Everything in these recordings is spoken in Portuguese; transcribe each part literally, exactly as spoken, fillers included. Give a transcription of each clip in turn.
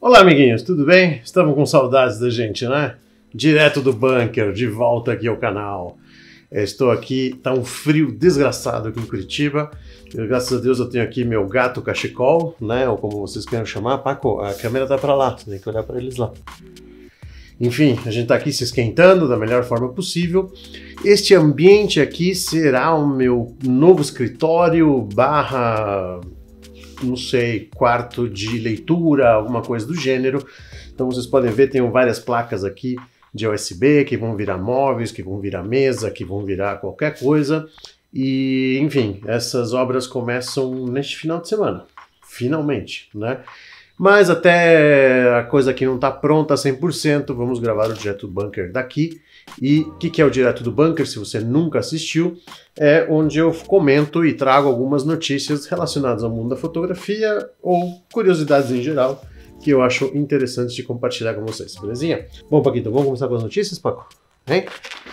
Olá, amiguinhos, tudo bem? Estamos com saudades da gente, né? Direto do bunker, de volta aqui ao canal. Eu estou aqui, tá um frio desgraçado aqui em Curitiba. Eu, graças a Deus eu tenho aqui meu gato cachecol, né? Ou como vocês queiram chamar. Paco, a câmera tá para lá, tem que olhar para eles lá. Enfim, a gente tá aqui se esquentando da melhor forma possível. Este ambiente aqui será o meu novo escritório barra... não sei, quarto de leitura, alguma coisa do gênero. Então vocês podem ver, tem várias placas aqui de U S B que vão virar móveis, que vão virar mesa, que vão virar qualquer coisa. E, enfim, essas obras começam neste final de semana, finalmente, né? Mas até a coisa aqui não está pronta cem por cento, vamos gravar o Direto do Bunker daqui. E o que, que é o Direto do Bunker, se você nunca assistiu? É onde eu comento e trago algumas notícias relacionadas ao mundo da fotografia ou curiosidades em geral que eu acho interessantes de compartilhar com vocês, belezinha? Bom, Paquito, vamos começar com as notícias, Paco? Hein?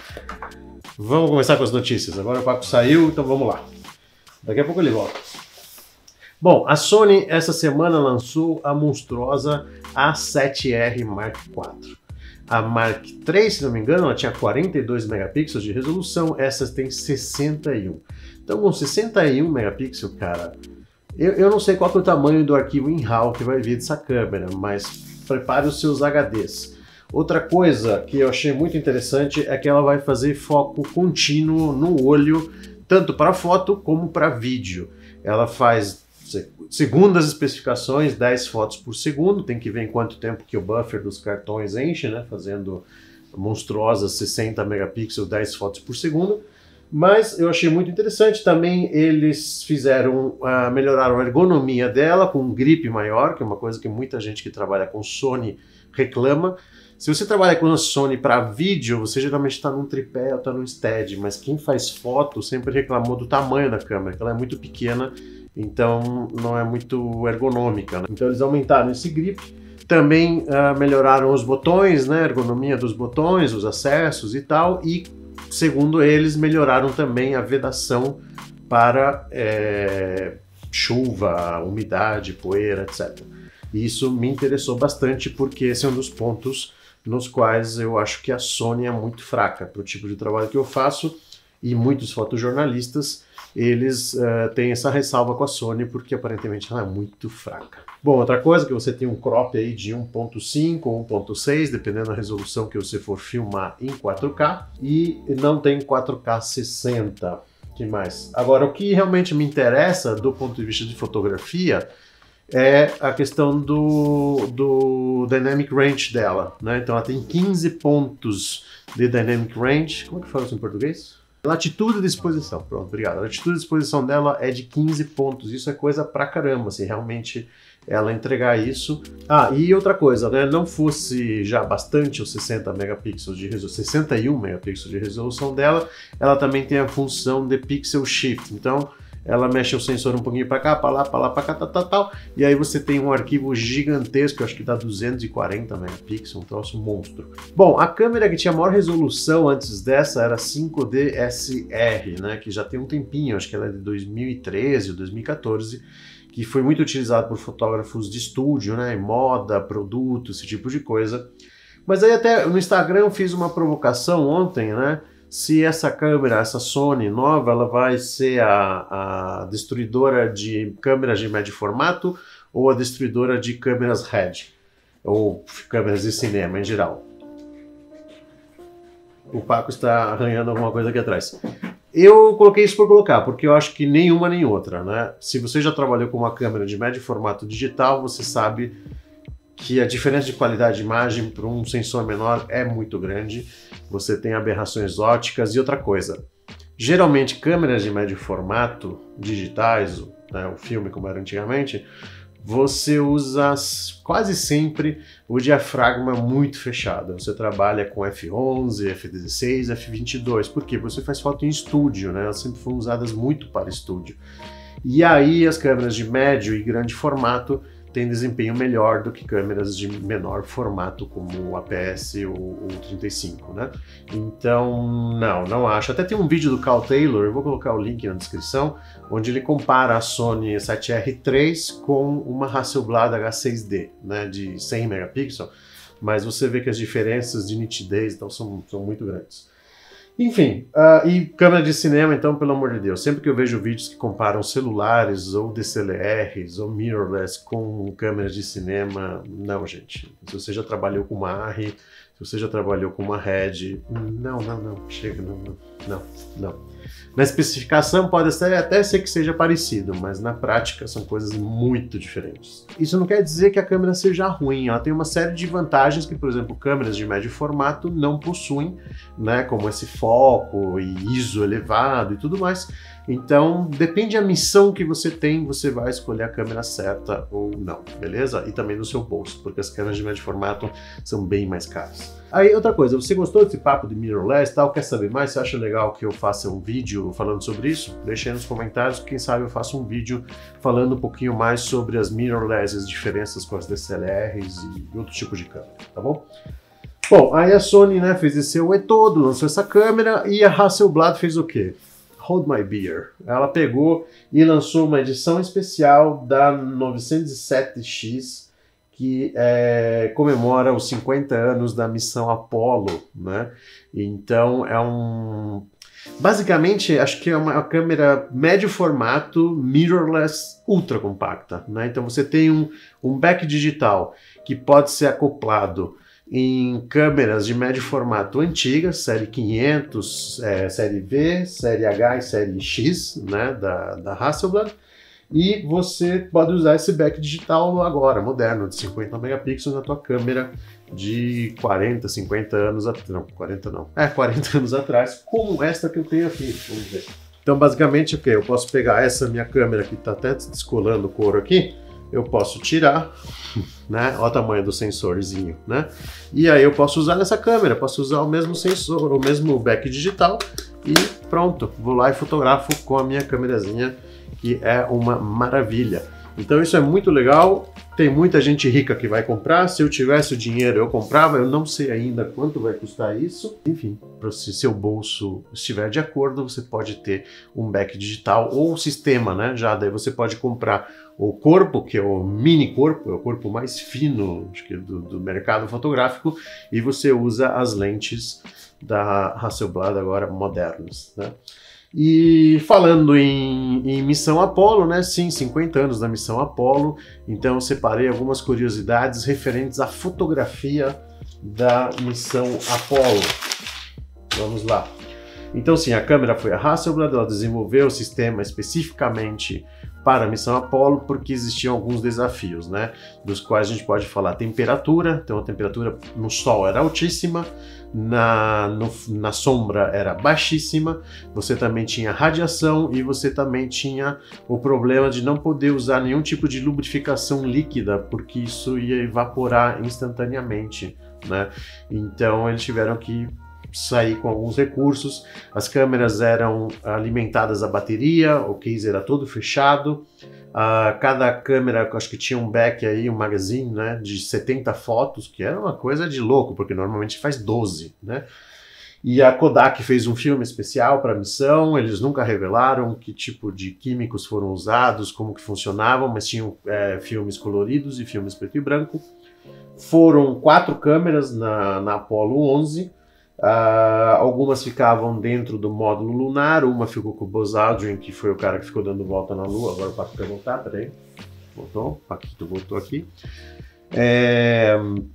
Vamos começar com as notícias. Agora o Paco saiu, então vamos lá. Daqui a pouco ele volta. Bom, a Sony essa semana lançou a monstruosa A sete R Mark quatro. A Mark três, se não me engano, ela tinha quarenta e dois megapixels de resolução, essa tem sessenta e um. Então com sessenta e um megapixels, cara, eu, eu não sei qual é o tamanho do arquivo em RAW que vai vir dessa câmera, mas prepare os seus H Ds. Outra coisa que eu achei muito interessante é que ela vai fazer foco contínuo no olho, tanto para foto como para vídeo. Ela faz, segundo as especificações, dez fotos por segundo, tem que ver em quanto tempo que o buffer dos cartões enche, né, fazendo monstruosas sessenta megapixels, dez fotos por segundo. Mas eu achei muito interessante também, eles fizeram, uh, melhoraram a ergonomia dela com um grip maior, que é uma coisa que muita gente que trabalha com Sony reclama. Se você trabalha com a Sony para vídeo, você geralmente está num tripé ou está num stead, mas quem faz foto sempre reclamou do tamanho da câmera, que ela é muito pequena, então não é muito ergonômica, né? Então eles aumentaram esse grip, também uh, melhoraram os botões, né, a ergonomia dos botões, os acessos e tal, e segundo eles melhoraram também a vedação para é, chuva, umidade, poeira, etcétera. E isso me interessou bastante porque esse é um dos pontos nos quais eu acho que a Sony é muito fraca para o tipo de trabalho que eu faço, e muitos fotojornalistas eles uh, têm essa ressalva com a Sony porque aparentemente ela é muito fraca. Bom, outra coisa que você tem um crop aí de um ponto cinco ou um ponto seis, dependendo da resolução que você for filmar em quatro K, e não tem quatro K sessenta. Que mais? Agora, o que realmente me interessa do ponto de vista de fotografia é a questão do, do Dynamic Range dela, né? Então ela tem quinze pontos de Dynamic Range. Como é que fala isso em português? Latitude de exposição, pronto, obrigado. A latitude de exposição dela é de quinze pontos, isso é coisa pra caramba, se realmente ela entregar isso. Ah, e outra coisa, né, não fosse já bastante os sessenta megapixels de resolução, sessenta e um megapixels de resolução dela, ela também tem a função de Pixel Shift, então ela mexe o sensor um pouquinho para cá, para lá, para lá, para cá, tal, tal, tal, e aí você tem um arquivo gigantesco, acho que dá duzentos e quarenta megapixels, um troço monstro. Bom, a câmera que tinha maior resolução antes dessa era cinco D S R, né, que já tem um tempinho, acho que ela é de dois mil e treze ou dois mil e quatorze, que foi muito utilizado por fotógrafos de estúdio, né, moda, produto, esse tipo de coisa. Mas aí até no Instagram eu fiz uma provocação ontem, né, se essa câmera, essa Sony nova, ela vai ser a, a destruidora de câmeras de médio formato ou a destruidora de câmeras R E D, ou câmeras de cinema em geral. O Paco está arranhando alguma coisa aqui atrás. Eu coloquei isso por colocar, porque eu acho que nenhuma nem outra, né? Se você já trabalhou com uma câmera de médio formato digital, você sabe que a diferença de qualidade de imagem para um sensor menor é muito grande, você tem aberrações ópticas e outra coisa. Geralmente câmeras de médio formato digitais, né, o filme como era antigamente, você usa quase sempre o diafragma muito fechado. Você trabalha com F onze, F dezesseis, F vinte e dois, porque você faz foto em estúdio, né? Elas sempre foram usadas muito para estúdio. E aí as câmeras de médio e grande formato tem desempenho melhor do que câmeras de menor formato como o A P S ou o trinta e cinco, né? Então, não, não acho. Até tem um vídeo do Cal Taylor, eu vou colocar o link na descrição, onde ele compara a Sony sete R três com uma Hasselblad H seis D, né, de cem megapixels, mas você vê que as diferenças de nitidez então, são, são muito grandes. Enfim, uh, e câmera de cinema, então, pelo amor de Deus, sempre que eu vejo vídeos que comparam celulares ou D S L Rs ou mirrorless com câmeras de cinema, não, gente. Se você já trabalhou com uma A R R I, se você já trabalhou com uma Red, não, não, não, chega, não, não, não, não. Na especificação pode até ser que seja parecido, mas na prática são coisas muito diferentes. Isso não quer dizer que a câmera seja ruim, ela tem uma série de vantagens que, por exemplo, câmeras de médio formato não possuem, né, como esse foco e I S O elevado e tudo mais. Então, depende da missão que você tem, você vai escolher a câmera certa ou não, beleza? E também no seu bolso, porque as câmeras de médio formato são bem mais caras. Aí, outra coisa, você gostou desse papo de mirrorless e tal? Quer saber mais? Você acha legal que eu faça um vídeo falando sobre isso? Deixa aí nos comentários, quem sabe eu faço um vídeo falando um pouquinho mais sobre as mirrorless, as diferenças com as D S L Rs e outros tipos de câmera, tá bom? Bom, aí a Sony, né, fez esse E todo, lançou essa câmera, e a Hasselblad fez o quê? Hold My Beer. Ela pegou e lançou uma edição especial da novecentos e sete X, que é, comemora os cinquenta anos da missão Apollo, né? Então é um... Basicamente, acho que é uma câmera médio formato, mirrorless, ultra compacta, né? Então você tem um, um back digital que pode ser acoplado em câmeras de médio formato antigas, série quinhentos, é, série V, série H e série X, né, da, da Hasselblad, e você pode usar esse back digital agora, moderno, de cinquenta megapixels na tua câmera de quarenta, cinquenta anos atrás, não, quarenta não, é, quarenta anos atrás, como esta que eu tenho aqui, vamos ver. Então, basicamente, o que? Eu posso pegar essa minha câmera que está até descolando o couro aqui, eu posso tirar, né? Olha o tamanho do sensorzinho, né? E aí eu posso usar nessa câmera, posso usar o mesmo sensor, o mesmo back digital e pronto, vou lá e fotografo com a minha câmerazinha, que é uma maravilha. Então isso é muito legal, tem muita gente rica que vai comprar, se eu tivesse o dinheiro eu comprava, eu não sei ainda quanto vai custar isso. Enfim, se seu bolso estiver de acordo, você pode ter um back digital ou sistema, né? Já daí você pode comprar o corpo, que é o mini corpo, é o corpo mais fino, acho que do, do mercado fotográfico, e você usa as lentes da Hasselblad agora modernas, né? E falando em, em missão Apollo, né? Sim, cinquenta anos da missão Apollo, então eu separei algumas curiosidades referentes à fotografia da missão Apollo. Vamos lá. Então sim, a câmera foi a Hasselblad, ela desenvolveu o sistema especificamente para a missão Apollo porque existiam alguns desafios, né? Dos quais a gente pode falar temperatura, então a temperatura no sol era altíssima, na, no, na sombra era baixíssima, você também tinha radiação e você também tinha o problema de não poder usar nenhum tipo de lubrificação líquida, porque isso ia evaporar instantaneamente, né? Então eles tiveram que sair com alguns recursos, as câmeras eram alimentadas a bateria, o case era todo fechado, uh, cada câmera, acho que tinha um back aí, um magazine, né, de setenta fotos, que era uma coisa de louco, porque normalmente faz doze, né? E a Kodak fez um filme especial para a missão, eles nunca revelaram que tipo de químicos foram usados, como que funcionavam, mas tinham é, filmes coloridos e filmes preto e branco. Foram quatro câmeras na, na Apollo onze, Uh, algumas ficavam dentro do módulo lunar, uma ficou com o Buzz Aldrin, que foi o cara que ficou dando volta na Lua. Agora o Paco quer voltar, peraí. Voltou, o Paquito voltou aqui. É...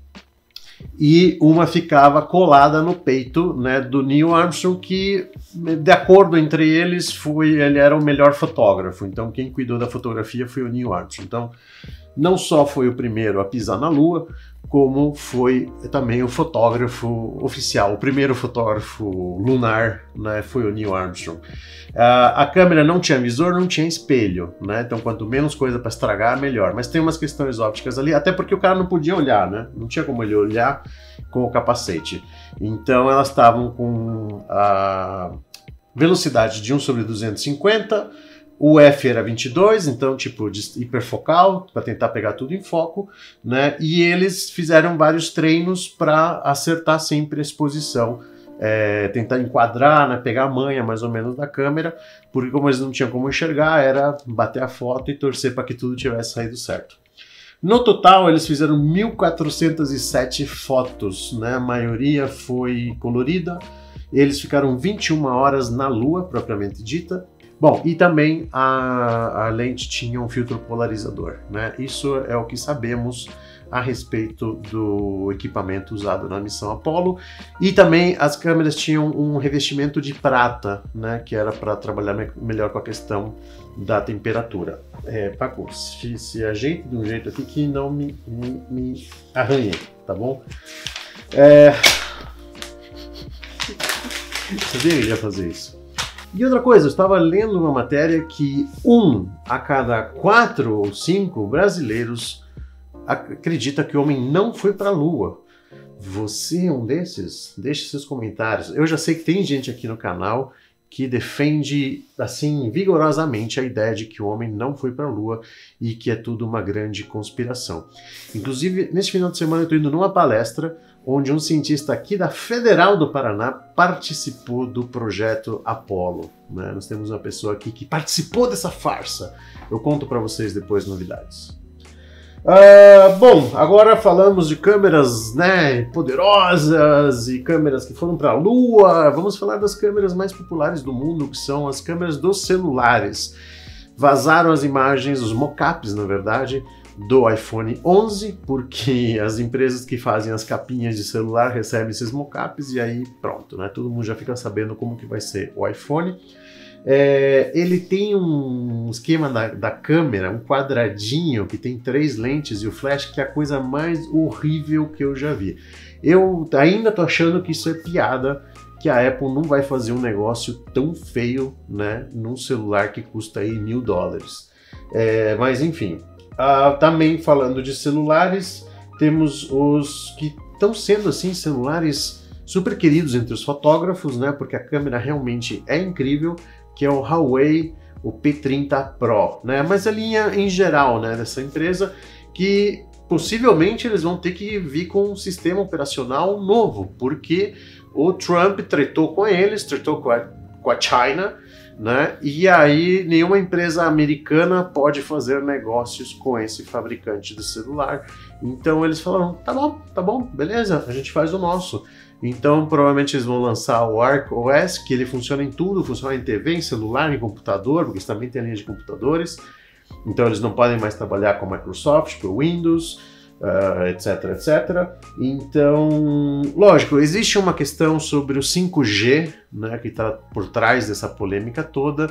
E uma ficava colada no peito, né, do Neil Armstrong, que, de acordo entre eles, foi, ele era o melhor fotógrafo. Então quem cuidou da fotografia foi o Neil Armstrong. Então não só foi o primeiro a pisar na Lua, como foi também o fotógrafo oficial, o primeiro fotógrafo lunar, né, foi o Neil Armstrong. Uh, a câmera não tinha visor, não tinha espelho, né, então quanto menos coisa para estragar, melhor. Mas tem umas questões ópticas ali, até porque o cara não podia olhar, né, não tinha como ele olhar com o capacete. Então elas estavam com a velocidade de um sobre duzentos e cinquenta, O F era vinte e dois, então tipo de hiperfocal, para tentar pegar tudo em foco, né? E eles fizeram vários treinos para acertar sempre a exposição, é, tentar enquadrar, né? Pegar a manha mais ou menos da câmera, porque como eles não tinham como enxergar, era bater a foto e torcer para que tudo tivesse saído certo. No total, eles fizeram mil quatrocentas e sete fotos, né? A maioria foi colorida. Eles ficaram vinte e uma horas na Lua, propriamente dita. Bom, e também a, a lente tinha um filtro polarizador, né? Isso é o que sabemos a respeito do equipamento usado na missão Apollo. E também as câmeras tinham um revestimento de prata, né? Que era para trabalhar me melhor com a questão da temperatura. É, Paco, se, se ajeite de um jeito aqui que não me, me, me arranhe, tá bom? É... Sabia que ia fazer isso. E outra coisa, eu estava lendo uma matéria que um a cada quatro ou cinco brasileiros acredita que o homem não foi para a Lua. Você é um desses? Deixe seus comentários. Eu já sei que tem gente aqui no canal que defende, assim, vigorosamente a ideia de que o homem não foi para a Lua e que é tudo uma grande conspiração. Inclusive, neste final de semana eu estou indo numa palestra onde um cientista aqui da Federal do Paraná participou do projeto Apollo, né? Nós temos uma pessoa aqui que participou dessa farsa. Eu conto para vocês depois novidades. Uh, bom, agora falamos de câmeras, né, poderosas e câmeras que foram para a Lua. Vamos falar das câmeras mais populares do mundo, que são as câmeras dos celulares. Vazaram as imagens, os mockups, na verdade, do iPhone onze, porque as empresas que fazem as capinhas de celular recebem esses mockups e aí pronto, né? Todo mundo já fica sabendo como que vai ser o iPhone. É, ele tem um esquema da, da câmera, um quadradinho que tem três lentes e o flash, que é a coisa mais horrível que eu já vi. Eu ainda tô achando que isso é piada, que a Apple não vai fazer um negócio tão feio, né, num celular que custa aí mil dólares. É, mas enfim, uh, também falando de celulares, temos os que estão sendo assim celulares super queridos entre os fotógrafos, né, porque a câmera realmente é incrível, que é o Huawei, o P trinta Pro, né? Mas a linha em geral, né, dessa empresa, que possivelmente eles vão ter que vir com um sistema operacional novo, porque o Trump tretou com eles, tretou com a, com a China, né? E aí nenhuma empresa americana pode fazer negócios com esse fabricante de celular. Então eles falaram, tá bom, tá bom, beleza, a gente faz o nosso. Então, provavelmente eles vão lançar o ArcOS, que ele funciona em tudo, funciona em T V, em celular, em computador, porque eles também têm linha de computadores. Então, eles não podem mais trabalhar com a Microsoft, com o Windows, uh, etc, etcétera. Então, lógico, existe uma questão sobre o cinco G, né, que está por trás dessa polêmica toda,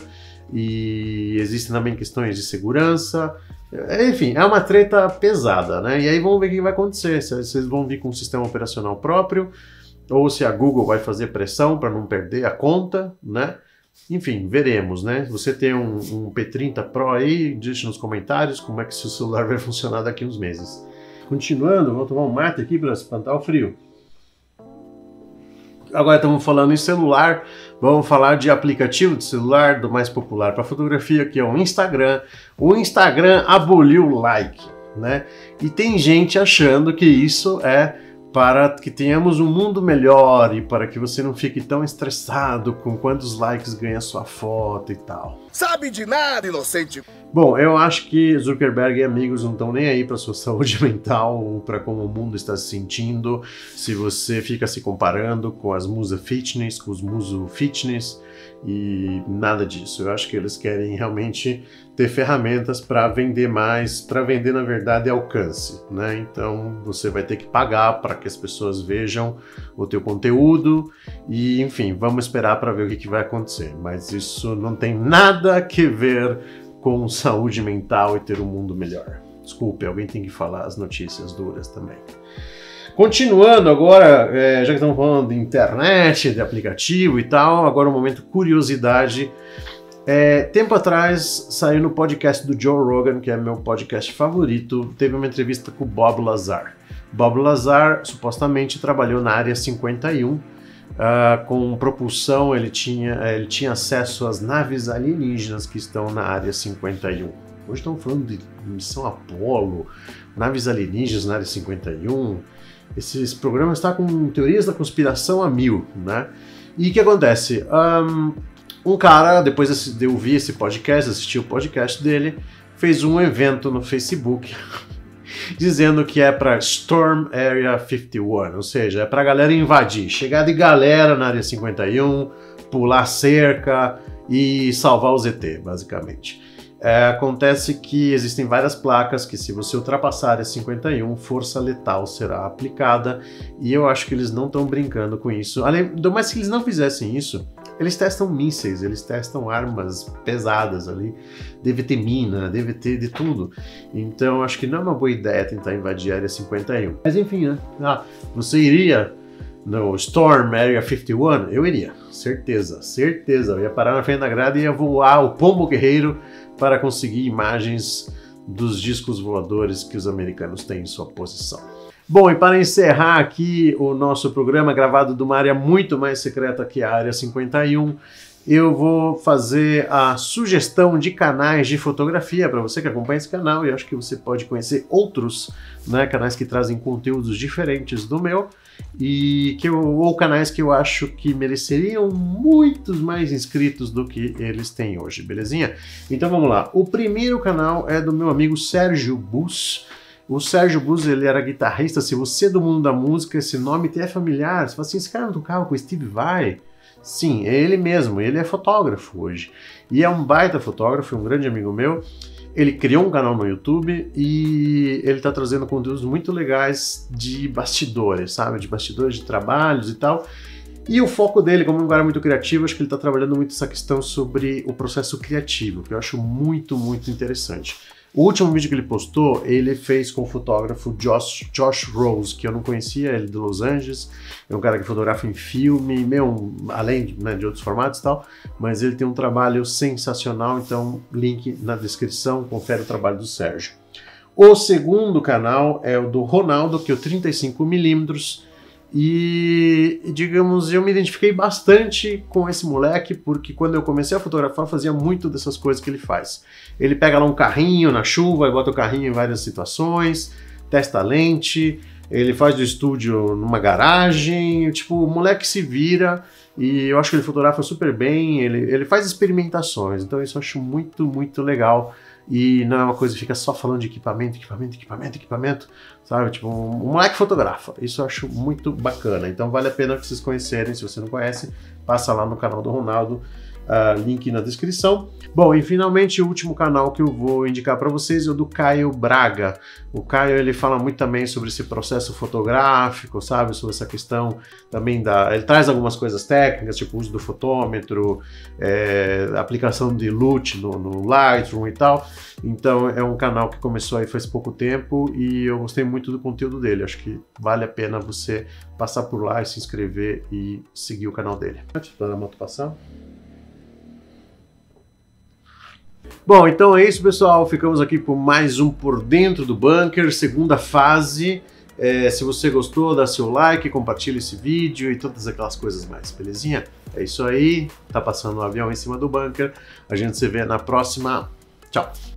e existem também questões de segurança. Enfim, é uma treta pesada, né? E aí vamos ver o que vai acontecer, se vocês vão vir com um sistema operacional próprio, ou se a Google vai fazer pressão para não perder a conta, né? Enfim, veremos, né? Você tem um, um P trinta Pro aí, deixe nos comentários como é que seu celular vai funcionar daqui a uns meses. Continuando, vou tomar um mate aqui para espantar o frio. Agora estamos falando em celular, vamos falar de aplicativo de celular do mais popular para fotografia, que é o Instagram. O Instagram aboliu o like, né? E tem gente achando que isso é para que tenhamos um mundo melhor e para que você não fique tão estressado com quantos likes ganha sua foto e tal. Sabe de nada, inocente! Bom, eu acho que Zuckerberg e amigos não estão nem aí para sua saúde mental ou para como o mundo está se sentindo, se você fica se comparando com as musas fitness, com os muso fitness e nada disso. Eu acho que eles querem realmente ter ferramentas para vender mais, para vender na verdade alcance, né? Então você vai ter que pagar para que as pessoas vejam o teu conteúdo e enfim, vamos esperar para ver o que, que vai acontecer. Mas isso não tem nada a ver com saúde mental e ter um mundo melhor. Desculpe, alguém tem que falar as notícias duras também. Continuando agora, é, já que estamos falando de internet, de aplicativo e tal, agora um momento curiosidade. É, tempo atrás saiu no podcast do Joe Rogan, que é meu podcast favorito, teve uma entrevista com o Bob Lazar. Bob Lazar supostamente trabalhou na Área cinquenta e um, Uh, com propulsão, ele tinha, ele tinha acesso às naves alienígenas que estão na Área cinquenta e um. Hoje estamos falando de missão Apollo, naves alienígenas na Área cinquenta e um. Esse programa está com teorias da conspiração a mil, né? E o que acontece? Um, um cara, depois de eu ouvir esse podcast, assistir o podcast dele, fez um evento no Facebook dizendo que é para Storm Area cinquenta e um, ou seja, é para a galera invadir, chegar de galera na Área cinquenta e um, pular cerca e salvar o Z T, basicamente. É, acontece que existem várias placas que, se você ultrapassar a Área cinquenta e um, força letal será aplicada, e eu acho que eles não estão brincando com isso. Além, mas se eles não fizessem isso, eles testam mísseis, eles testam armas pesadas ali, deve ter mina, deve ter de tudo. Então acho que não é uma boa ideia tentar invadir a Área cinquenta e um. Mas enfim, né? Ah, você iria no Storm Area cinquenta e um? Eu iria, certeza, certeza. Eu ia parar na frente da grade e ia voar o pombo guerreiro para conseguir imagens dos discos voadores que os americanos têm em sua posição. Bom, e para encerrar aqui o nosso programa gravado de uma área muito mais secreta que a Área cinquenta e um, eu vou fazer a sugestão de canais de fotografia para você que acompanha esse canal, e acho que você pode conhecer outros, né, canais que trazem conteúdos diferentes do meu, e que eu, ou canais que eu acho que mereceriam muitos mais inscritos do que eles têm hoje, belezinha? Então vamos lá. O primeiro canal é do meu amigo Sérgio Bus. O Sérgio Bus, ele era guitarrista. Se você é do mundo da música, esse nome te é familiar. Você fala assim, esse cara não tocava com o Steve Vai? Sim, é ele mesmo. Ele é fotógrafo hoje. E é um baita fotógrafo, um grande amigo meu. Ele criou um canal no YouTube e ele está trazendo conteúdos muito legais de bastidores, sabe? De bastidores de trabalhos e tal. E o foco dele, como um cara muito criativo, acho que ele está trabalhando muito essa questão sobre o processo criativo, que eu acho muito, muito interessante. O último vídeo que ele postou, ele fez com o fotógrafo Josh, Josh Rose, que eu não conhecia, ele é de Los Angeles, é um cara que fotografa em filme, meio, além, né, de outros formatos e tal, mas ele tem um trabalho sensacional, então link na descrição, confere o trabalho do Sérgio. O segundo canal é o do Ronaldo, que é o trinta e cinco milímetros, e, digamos, eu me identifiquei bastante com esse moleque, porque quando eu comecei a fotografar, fazia muito dessas coisas que ele faz. Ele pega lá um carrinho na chuva e bota o carrinho em várias situações, testa a lente, ele faz do estúdio numa garagem, tipo, o moleque se vira, e eu acho que ele fotografa super bem, ele, ele faz experimentações, então isso eu acho muito, muito legal. E não é uma coisa que fica só falando de equipamento, equipamento, equipamento, equipamento, sabe? Tipo, um, um moleque fotografa. Isso eu acho muito bacana. Então vale a pena vocês conhecerem. Se você não conhece, passa lá no canal do Ronaldo. Uh, link na descrição. Bom, e finalmente o último canal que eu vou indicar para vocês é o do Caio Braga. O Caio, ele fala muito também sobre esse processo fotográfico, sabe, sobre essa questão também da... Ele traz algumas coisas técnicas, tipo o uso do fotômetro, é, aplicação de L U T no, no Lightroom e tal. Então é um canal que começou aí faz pouco tempo e eu gostei muito do conteúdo dele. Acho que vale a pena você passar por lá e se inscrever e seguir o canal dele. Deixa eu dar a moto passar. Bom, então é isso, pessoal. Ficamos aqui por mais um Por Dentro do Bunker, segunda fase. É, se você gostou, dá seu like, compartilha esse vídeo e todas aquelas coisas mais, belezinha? É isso aí. Tá passando um avião em cima do bunker. A gente se vê na próxima. Tchau!